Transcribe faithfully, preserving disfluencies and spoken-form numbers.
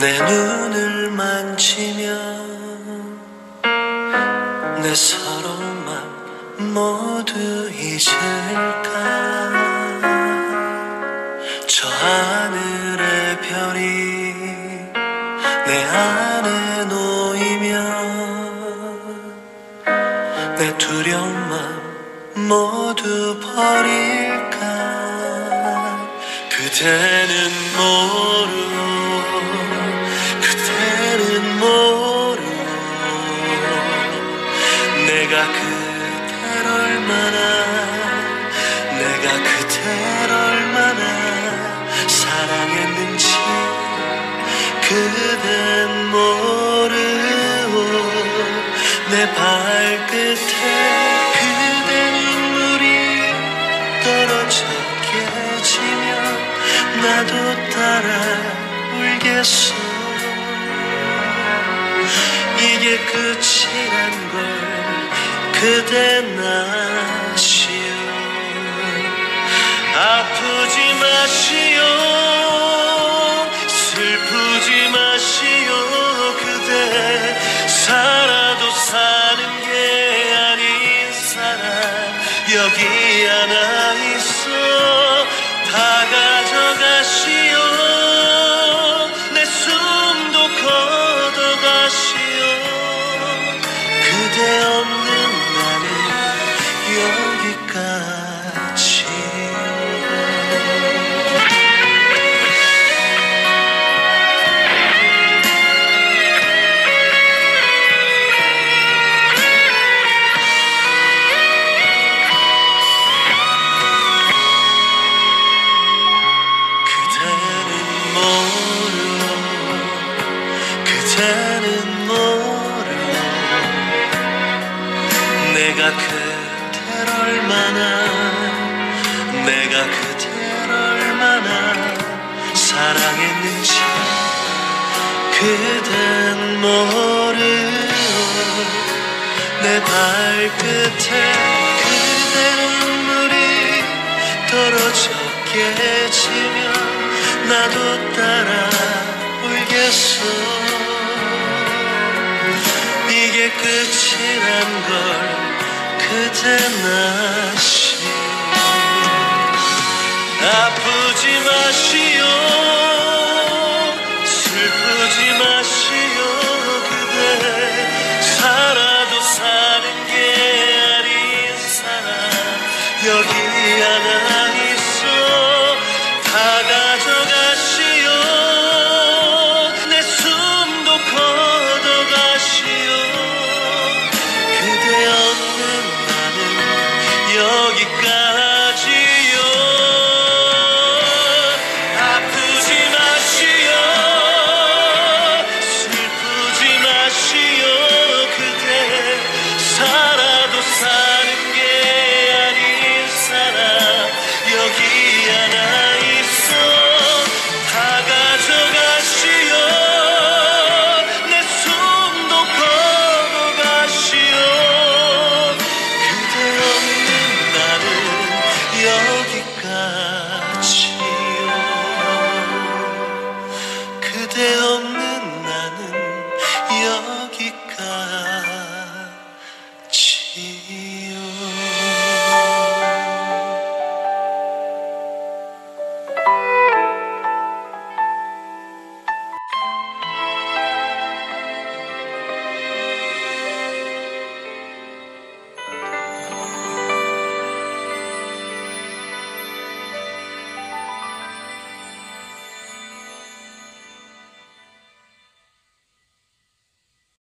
내 눈을 만지면 내 서러운 맘 모두 잊을까. 저 하늘의 별이 내 안에 놓이면 내 두려운 맘 모두 버릴까. 그대는 모르고 그대는 모르고 내가 그댈 얼마나 내가 그댈 얼마나 사랑했는지 그댄 모르고 내 발끝에 그대 눈물이 떨어져 깨지면 나도 따라 울겠어. 이게 끝이란 걸 그댄 아시오. 아프지 마시오 슬프지 마시오. 그대 살아도 사는 게 아닌 사람 여기 하나 있어. 다 가져가시오. 내 숨도 걷어가시오. 그대 없는 나는 여기까지요. 그대는 모르고 내가 그댈 얼마나 내가 그댈 얼마나 사랑했는지 그댄 모르고 내 발끝에 그대 눈물이 떨어져 깨지면 나도 따라 울겠어. 이게 끝이란 걸 그댄 아시오. 아프지 마시오 슬프지 마시오. 그대 살아도 사는 게 아닌 사람 여기 하나 있어. 다 가져가시오. 내 숨도 걷어가시오. 그대 없는 나는 여기까지요. 아프지 마시오 슬프지 마시오. 그대 살아도 사는 게 아닌 사람 여기 하나 있어. 다 가져가시오. 내 숨도 걷어가시오. 그대 없는 나는 여기까지요. 그대 없는 나는 여기까지.